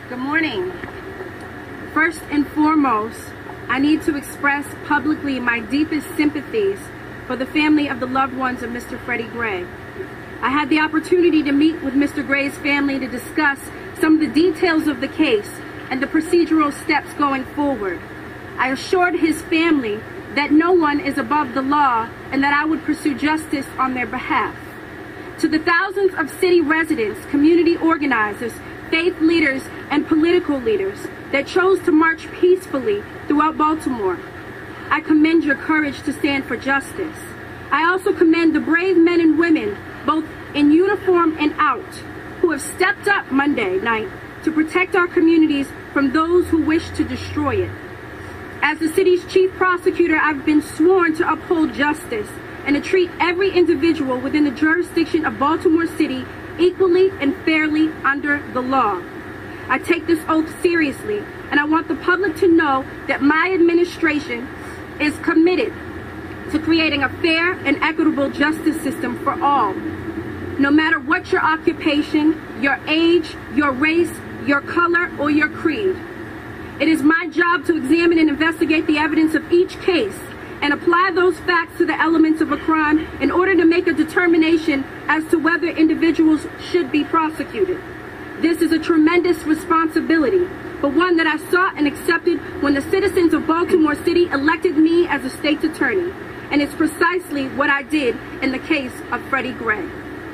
Good morning. First and foremost, I need to express publicly my deepest sympathies for the family of the loved ones of Mr. Freddie Gray. I had the opportunity to meet with Mr. Gray's family to discuss some of the details of the case and the procedural steps going forward. I assured his family that no one is above the law and that I would pursue justice on their behalf. To the thousands of city residents, community organizers, faith leaders, and political leaders that chose to march peacefully throughout Baltimore, I commend your courage to stand for justice. I also commend the brave men and women, both in uniform and out, who have stepped up Monday night to protect our communities from those who wish to destroy it. As the city's chief prosecutor, I've been sworn to uphold justice and to treat every individual within the jurisdiction of Baltimore City equally and fairly under the law. I take this oath seriously, and I want the public to know that my administration is committed to creating a fair and equitable justice system for all, no matter what your occupation, your age, your race, your color, or your creed. It is my job to examine and investigate the evidence of each case and apply those facts to the elements of a crime in order to make a determination as to whether individuals should be prosecuted. This is a tremendous responsibility, but one that I sought and accepted when the citizens of Baltimore City elected me as a state's attorney, and it's precisely what I did in the case of Freddie Gray.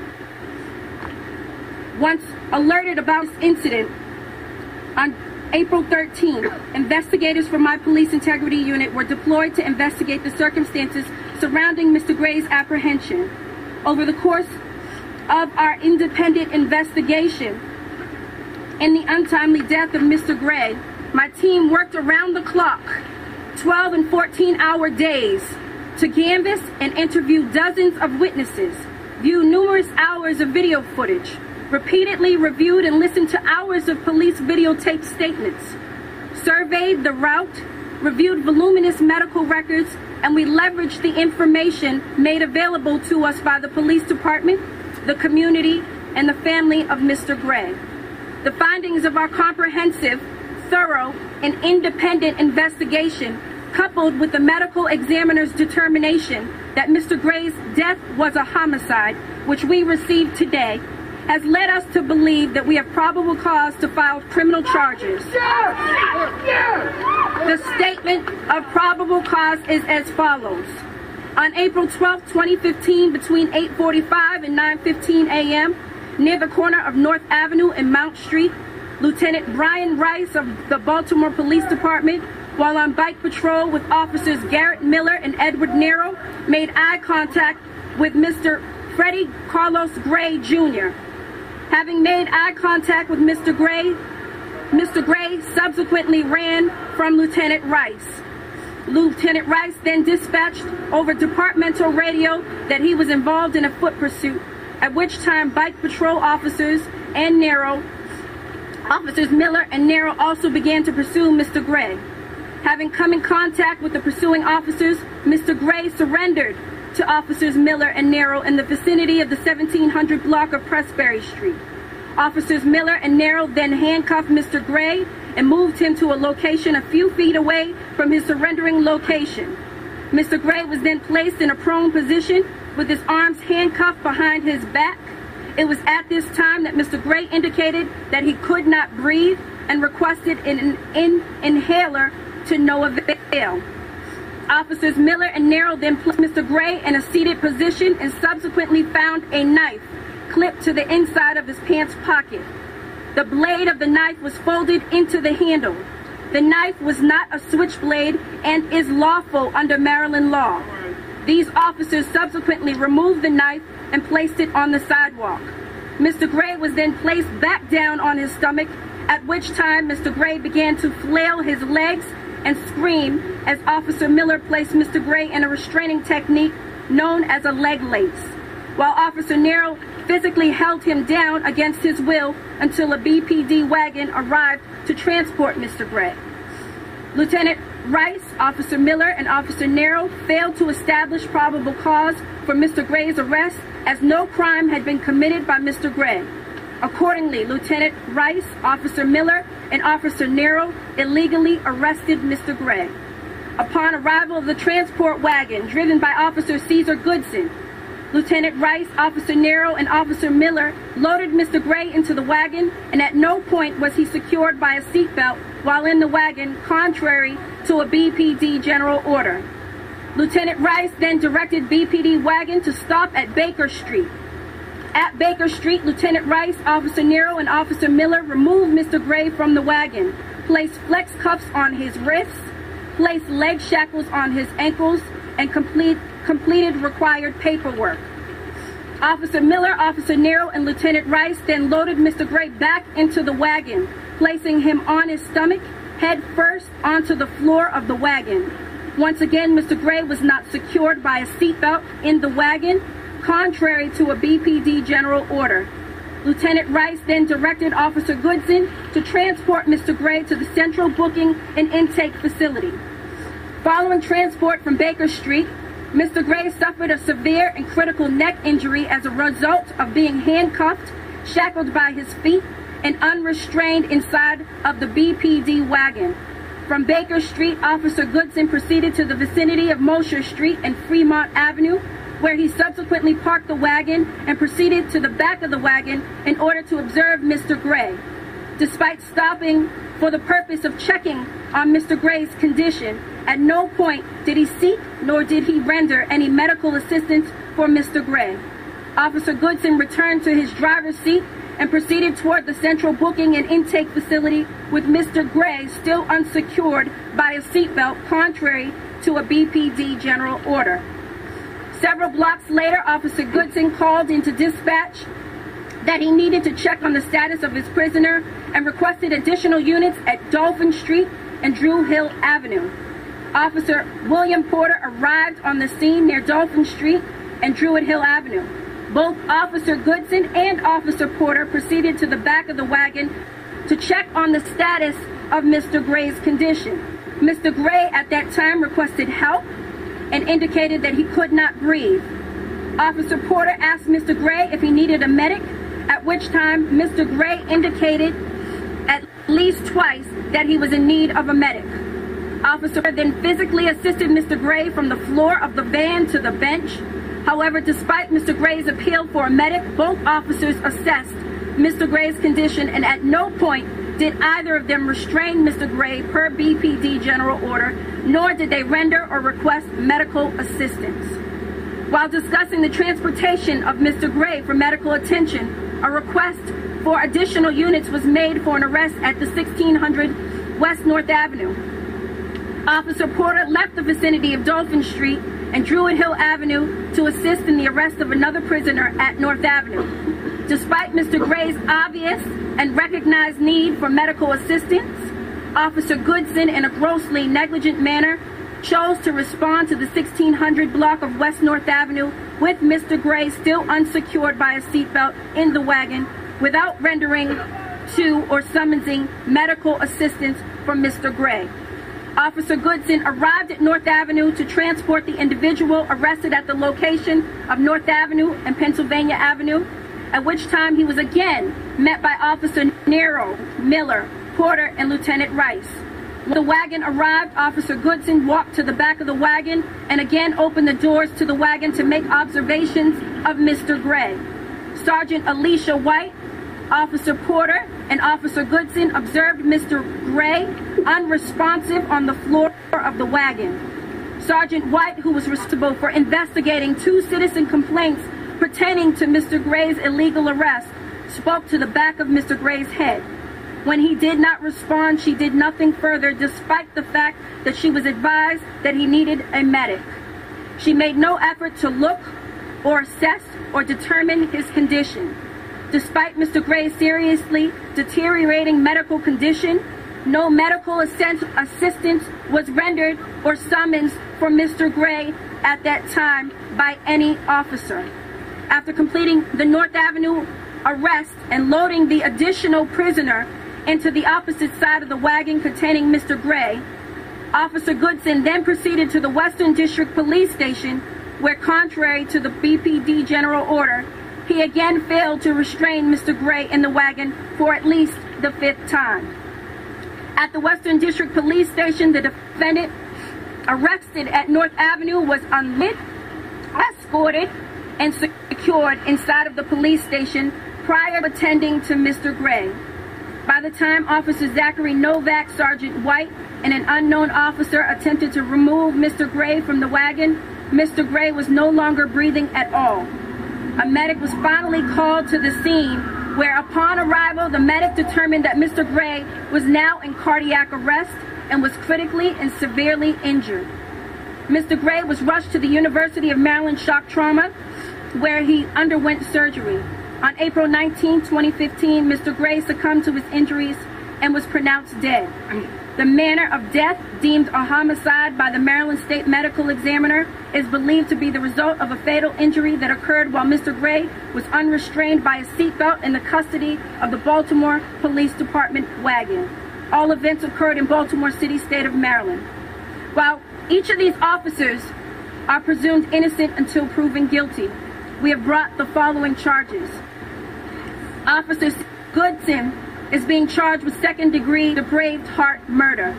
Once alerted about this incident, on April 13th, investigators from my police integrity unit were deployed to investigate the circumstances surrounding Mr. Gray's apprehension. Over the course of our independent investigation in the untimely death of Mr. Gray, my team worked around the clock, 12 and 14-hour days, to canvass and interview dozens of witnesses, view numerous hours of video footage, repeatedly reviewed and listened to hours of police videotape statements, surveyed the route, reviewed voluminous medical records, and we leveraged the information made available to us by the police department, the community, and the family of Mr. Gray. The findings of our comprehensive, thorough, and independent investigation, coupled with the medical examiner's determination that Mr. Gray's death was a homicide, which we received today, has led us to believe that we have probable cause to file criminal charges. The statement of probable cause is as follows. On April 12, 2015, between 8:45 and 9:15 a.m., near the corner of North Avenue and Mount Street, Lieutenant Brian Rice of the Baltimore Police Department, while on bike patrol with officers Garrett Miller and Edward Nero, made eye contact with Mr. Freddie Carlos Gray, Jr. Having made eye contact with Mr. Gray subsequently ran from Lieutenant Rice. Lieutenant Rice then dispatched over departmental radio that he was involved in a foot pursuit, at which time bike patrol officers Miller and Nero also began to pursue Mr. Gray. Having come in contact with the pursuing officers, Mr. Gray surrendered to officers Miller and Nero in the vicinity of the 1700 block of Pressbury Street. Officers Miller and Nero then handcuffed Mr. Gray and moved him to a location a few feet away from his surrendering location. Mr. Gray was then placed in a prone position with his arms handcuffed behind his back. It was at this time that Mr. Gray indicated that he could not breathe and requested an inhaler to no avail. Officers Miller and Nero then placed Mr. Gray in a seated position and subsequently found a knife clipped to the inside of his pants pocket. The blade of the knife was folded into the handle. The knife was not a switchblade and is lawful under Maryland law. These officers subsequently removed the knife and placed it on the sidewalk. Mr. Gray was then placed back down on his stomach, at which time Mr. Gray began to flail his legs and scream as Officer Miller placed Mr. Gray in a restraining technique known as a leg lace, while Officer Nero physically held him down against his will until a BPD wagon arrived to transport Mr. Gray. Lieutenant Rice, Officer Miller, and Officer Nero failed to establish probable cause for Mr. Gray's arrest as no crime had been committed by Mr. Gray. Accordingly, Lieutenant Rice, Officer Miller, and Officer Nero illegally arrested Mr. Gray. Upon arrival of the transport wagon driven by Officer Cesar Goodson, Lieutenant Rice, Officer Nero, and Officer Miller loaded Mr. Gray into the wagon, and at no point was he secured by a seatbelt while in the wagon, contrary to a BPD general order. Lieutenant Rice then directed BPD wagon to stop at Baker Street. At Baker Street, Lieutenant Rice, Officer Nero, and Officer Miller removed Mr. Gray from the wagon, placed flex cuffs on his wrists, placed leg shackles on his ankles, and completed required paperwork. Officer Miller, Officer Nero, and Lieutenant Rice then loaded Mr. Gray back into the wagon, placing him on his stomach, head first onto the floor of the wagon. Once again, Mr. Gray was not secured by a seatbelt in the wagon, contrary to a BPD general order. Lieutenant Rice then directed Officer Goodson to transport Mr. Gray to the Central Booking and Intake Facility. Following transport from Baker Street, Mr. Gray suffered a severe and critical neck injury as a result of being handcuffed, shackled by his feet, and unrestrained inside of the BPD wagon. From Baker Street, Officer Goodson proceeded to the vicinity of Mosher Street and Fremont Avenue, where he subsequently parked the wagon and proceeded to the back of the wagon in order to observe Mr. Gray. Despite stopping for the purpose of checking on Mr. Gray's condition, at no point did he seek nor did he render any medical assistance for Mr. Gray. Officer Goodson returned to his driver's seat and proceeded toward the Central Booking and Intake Facility with Mr. Gray still unsecured by a seatbelt, contrary to a BPD general order. Several blocks later, Officer Goodson called into dispatch that he needed to check on the status of his prisoner and requested additional units at Dolphin Street and Drew Hill Avenue. Officer William Porter arrived on the scene near Dolphin Street and Druid Hill Avenue. Both Officer Goodson and Officer Porter proceeded to the back of the wagon to check on the status of Mr. Gray's condition. Mr. Gray at that time requested help and indicated that he could not breathe. Officer Porter asked Mr. Gray if he needed a medic, at which time Mr. Gray indicated at least twice that he was in need of a medic. Officer then physically assisted Mr. Gray from the floor of the van to the bench. However, despite Mr. Gray's appeal for a medic, both officers assessed Mr. Gray's condition, and at no point did either of them restrain Mr. Gray per BPD general order, nor did they render or request medical assistance. While discussing the transportation of Mr. Gray for medical attention, a request for additional units was made for an arrest at the 1600 West North Avenue. Officer Porter left the vicinity of Dolphin Street and Druid Hill Avenue to assist in the arrest of another prisoner at North Avenue. Despite Mr. Gray's obvious and recognized need for medical assistance, Officer Goodson, in a grossly negligent manner, chose to respond to the 1600 block of West North Avenue with Mr. Gray still unsecured by a seatbelt in the wagon without rendering to or summoning medical assistance from Mr. Gray. Officer Goodson arrived at North Avenue to transport the individual arrested at the location of North Avenue and Pennsylvania Avenue, at which time he was again met by Officer Nero, Miller, Porter, and Lieutenant Rice. When the wagon arrived, Officer Goodson walked to the back of the wagon and again opened the doors to the wagon to make observations of Mr. Gray. Sergeant Alicia White, Officer Porter, and Officer Goodson observed Mr. Gray unresponsive on the floor of the wagon. Sergeant White, who was responsible for investigating 2 citizen complaints pertaining to Mr. Gray's illegal arrest, spoke to the back of Mr. Gray's head. When he did not respond, she did nothing further, despite the fact that she was advised that he needed a medic. She made no effort to look or assess or determine his condition. Despite Mr. Gray's seriously deteriorating medical condition, no medical assistance was rendered or summoned for Mr. Gray at that time by any officer. After completing the North Avenue arrest and loading the additional prisoner into the opposite side of the wagon containing Mr. Gray, Officer Goodson then proceeded to the Western District Police Station, where, contrary to the BPD general order, he again failed to restrain Mr. Gray in the wagon for at least the 5th time. At the Western District Police Station, the defendant arrested at North Avenue was unlit, escorted, and secured inside of the police station prior to attending to Mr. Gray. By the time Officer Zachary Novak, Sergeant White, and an unknown officer attempted to remove Mr. Gray from the wagon, Mr. Gray was no longer breathing at all. A medic was finally called to the scene, where upon arrival, the medic determined that Mr. Gray was now in cardiac arrest and was critically and severely injured. Mr. Gray was rushed to the University of Maryland Shock Trauma, where he underwent surgery. On April 19, 2015, Mr. Gray succumbed to his injuries and was pronounced dead. The manner of death, deemed a homicide by the Maryland State Medical Examiner, is believed to be the result of a fatal injury that occurred while Mr. Gray was unrestrained by a seatbelt in the custody of the Baltimore Police Department wagon. All events occurred in Baltimore City, state of Maryland. While each of these officers are presumed innocent until proven guilty, we have brought the following charges. Officer Goodson is being charged with second-degree depraved heart murder,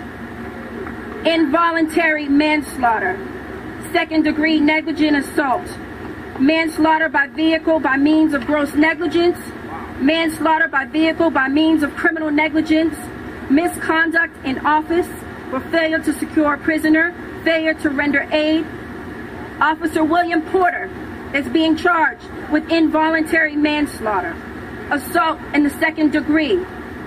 involuntary manslaughter, second-degree negligent assault, manslaughter by vehicle by means of gross negligence, manslaughter by vehicle by means of criminal negligence, misconduct in office for failure to secure a prisoner, failure to render aid. Officer William Porter is being charged with involuntary manslaughter, assault in the second degree,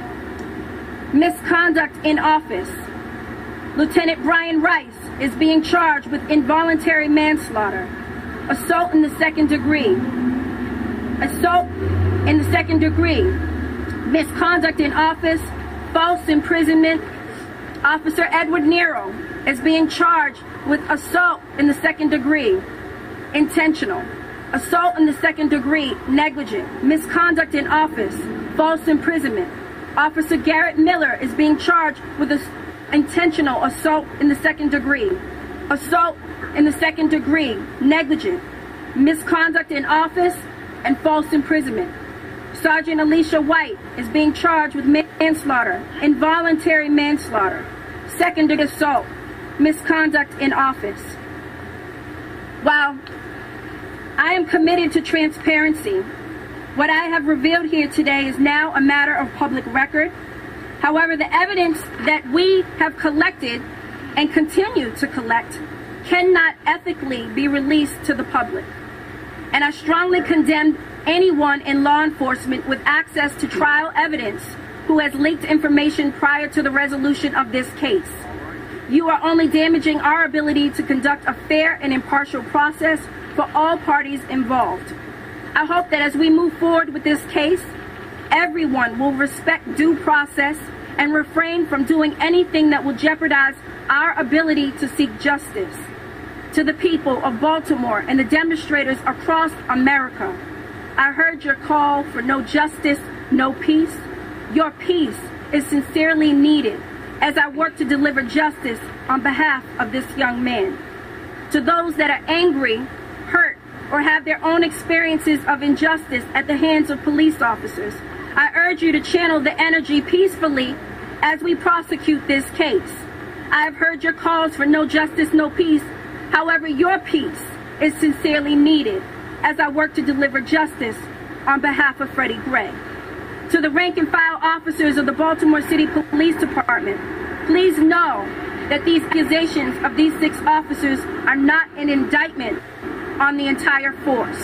misconduct in office. Lieutenant Brian Rice is being charged with involuntary manslaughter, assault in the second degree, assault in the second degree, misconduct in office, false imprisonment. Officer Edward Nero is being charged with assault in the second degree, intentional, assault in the second degree, negligent, misconduct in office, false imprisonment. Officer Garrett Miller is being charged with intentional assault in the second degree, assault in the second degree, negligent, misconduct in office, and false imprisonment. Sergeant Alicia White is being charged with manslaughter, involuntary manslaughter, second-degree assault, misconduct in office. While I am committed to transparency, what I have revealed here today is now a matter of public record. However, the evidence that we have collected and continue to collect cannot ethically be released to the public. And I strongly condemn anyone in law enforcement with access to trial evidence who has leaked information prior to the resolution of this case. You are only damaging our ability to conduct a fair and impartial process for all parties involved. I hope that as we move forward with this case, everyone will respect due process and refrain from doing anything that will jeopardize our ability to seek justice. To the people of Baltimore and the demonstrators across America, I heard your call for no justice, no peace. Your peace is sincerely needed as I work to deliver justice on behalf of this young man. To those that are angry, hurt, or have their own experiences of injustice at the hands of police officers, I urge you to channel the energy peacefully as we prosecute this case. I have heard your calls for no justice, no peace. However, your peace is sincerely needed as I work to deliver justice on behalf of Freddie Gray. To the rank and file officers of the Baltimore City Police Department, please know that these accusations of these 6 officers are not an indictment on the entire force.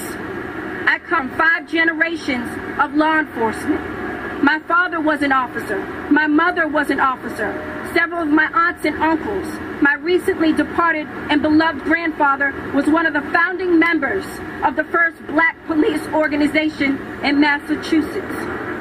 I come from 5 generations of law enforcement. My father was an officer. My mother was an officer. Several of my aunts and uncles. My recently departed and beloved grandfather was one of the founding members of the first black police organization in Massachusetts.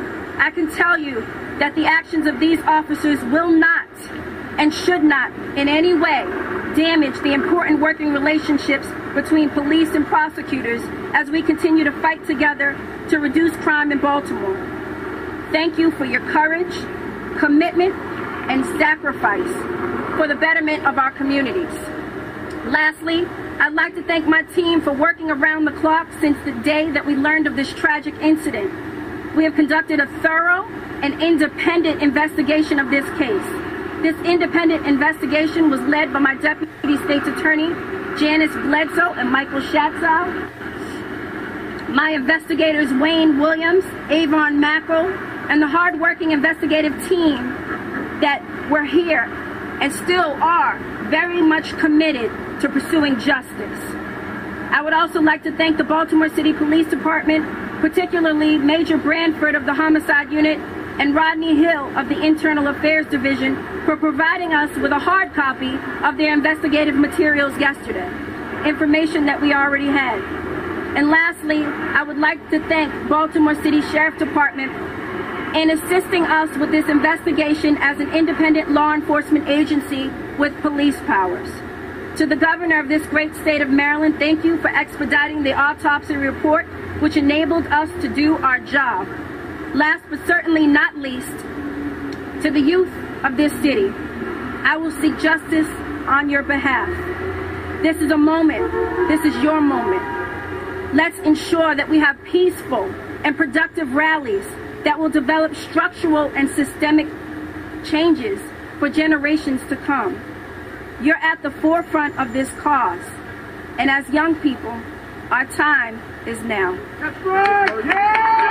I can tell you that the actions of these officers will not and should not in any way damage the important working relationships between police and prosecutors as we continue to fight together to reduce crime in Baltimore. Thank you for your courage, commitment, and sacrifice for the betterment of our communities. Lastly, I'd like to thank my team for working around the clock since the day that we learned of this tragic incident. We have conducted a thorough and independent investigation of this case. This independent investigation was led by my Deputy State's Attorney, Janice Bledsoe and Michael Schatzow, my investigators Wayne Williams, Avon Mackel, and the hard-working investigative team that were here and still are very much committed to pursuing justice. I would also like to thank the Baltimore City Police Department, particularly Major Branford of the Homicide Unit and Rodney Hill of the Internal Affairs Division, for providing us with a hard copy of their investigative materials yesterday, information that we already had. And lastly, I would like to thank Baltimore City Sheriff Department in assisting us with this investigation as an independent law enforcement agency with police powers. To the governor of this great state of Maryland, thank you for expediting the autopsy report, which enabled us to do our job. Last but certainly not least, to the youth of this city, I will seek justice on your behalf. This is a moment. This is your moment. Let's ensure that we have peaceful and productive rallies that will develop structural and systemic changes for generations to come. You're at the forefront of this cause, and as young people, our time is now. That's right. Yeah!